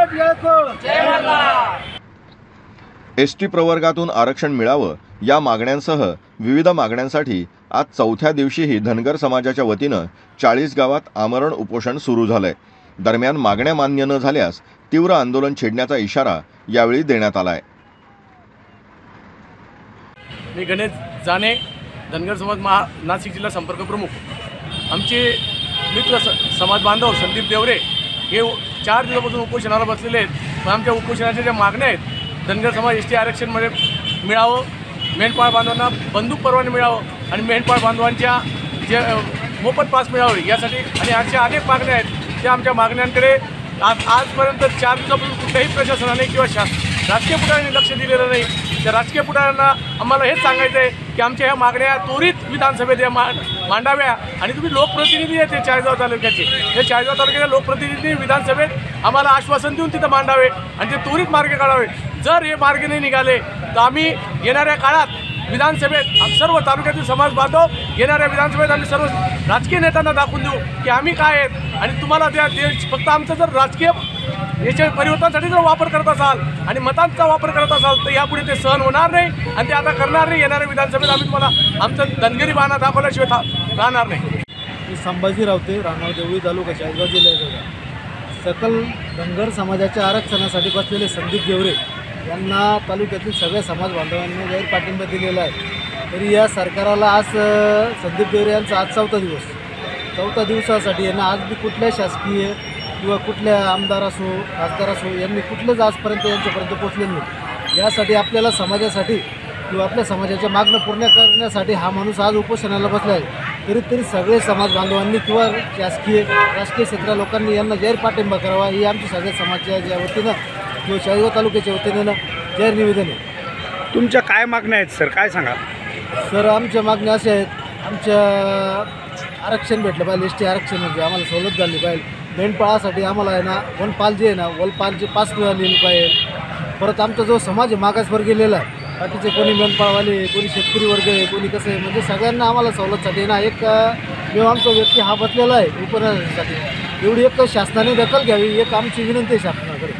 ST प्रवर्गातून आरक्षण मिळावं या मागण्यांसह विविध मागण्यांसाठी आज चौथ्या दिवशीही धनगर समाजाच्या वतीनं 40 गावात आमरण उपोषण सुरू झालंय। दरम्यान मागण्या मान्य न झाल्यास तीव्र आंदोलन छेडण्याचा इशारा यावेळी देण्यात आलाय। मी गणेश जाने, धनगर समाज नाशिक जिल्हा संपर्क प्रमुख। आमचे मित्र समाज बांधव संदीप देवरे हे 4 दिवसापासून उपोषणाला बसलेले आहेत। पण आमच्या उपोषणाच्या ज्या मागण्या आहेत, धनगर समाज एसटी आरक्षणमध्ये मिळावं, मेंढपाळ बांधवांना बंदूक परवाने मिळावं आणि मेंढपाळ बांधवांच्या जे मोफत पास मिळावे यासाठी आणि अशा अनेक मागण्या आहेत। त्या आमच्या मागण्यांकडे आजपर्यंत 4 दिवसापासून कुठल्याही प्रशासनाने किंवा राजकीय पुढाऱ्यांनी लक्ष दिलेलं नाही। त्या राजकीय पुढाऱ्यांना आम्हाला हेच सांगायचं आहे की आमच्या ह्या मागण्या त्वरित विधानसभेत मांडाव्या आणि तुम्ही लोकप्रतिनिधी आहेत ते चाळीसगाव तालुक्याचे, हे चाळीसगाव तालुक्याच्या लोकप्रतिनिधी विधानसभेत आम्हाला आश्वासन देऊन तिथं मांडावे आणि ते त्वरित मार्ग काढावे। जर हे मार्ग नाही निघाले तर आम्ही येणाऱ्या काळात विधानसभेत सर्व तालुक्यातील समाज बांधव येणाऱ्या विधानसभेत आम्ही सर्व राजकीय नेत्यांना दाखवून देऊ की आम्ही काय आहेत आणि तुम्हाला त्या फक्त आमचं जर राजकीय याच्या परिवर्तनासाठी जर वापर करत असाल आणि मतांचा वापर करत असाल तर यापुढे ते सहन होणार नाही आणि ते आता करणार नाही। येणाऱ्या विधानसभेत आम्ही तुम्हाला आमचं धनगरी बाणा दाखवल्याशिवाय राहणार नाही। मी संभाजी रावते, राहणार देवळी तालुका, चाळीसगाव जिल्ह्याचा। सकल धनगर समाजाच्या आरक्षणासाठी बसलेले संदीप देवरे यांना तालुक्यातील सगळ्या समाज बांधवांनी जाहीर पाठिंबा दिलेला आहे। तरी या सरकाराला आज संदीप देवरे यांचा आज 4था दिवस, 4थ्या दिवसासाठी यांना आज बी कुठल्या शासकीय किंवा कुठल्या आमदार असो खासदार असो यांनी कुठलंच आजपर्यंत यांच्यापर्यंत पोचले नाही। यासाठी आपल्याला समाजासाठी किंवा आपल्या समाजाच्या मागण्या पूर्ण करण्यासाठी हा माणूस आज उपोषणाला बसला आहे। तरी सगळे समाज बांधवांनी किंवा शासकीय राजकीय क्षेत्र लोकांनी यांना जाहीर पाठिंबा करावा ही आमची सगळ्या समाजाच्या वतीनं किंवा चाळीसगाव तालुक्याच्या वतीनं जाहीर निवेदन आहे। तुमच्या काय मागण्या आहेत सर, काय सांगा? सर, आमच्या मागण्या अशा आहेत, आमच्या आरक्षण भेटलं पाहिजे, एसटी आरक्षण म्हणजे आम्हाला सवलत झाली पाहिजे। मेंढपाळासाठी आम्हाला आहे ना वनपाल जे आहे ना वनपालचे पास मिळालेले पाहिजे। परत आमचा जो समाज मागासवर गेलेला आहे, बाकीचे कोणी मेंढपाळवाले, कोणी शेतकरी वर्ग आहे, कोणी कसं आहे, म्हणजे सगळ्यांना आम्हाला सवलतसाठी ना एक जेव्हा आमचा व्यक्ती हा बसलेला आहे उपनयनासाठी, एवढी एक शासनाने दखल घ्यावी एक आमची विनंती आहे शासनाकडे।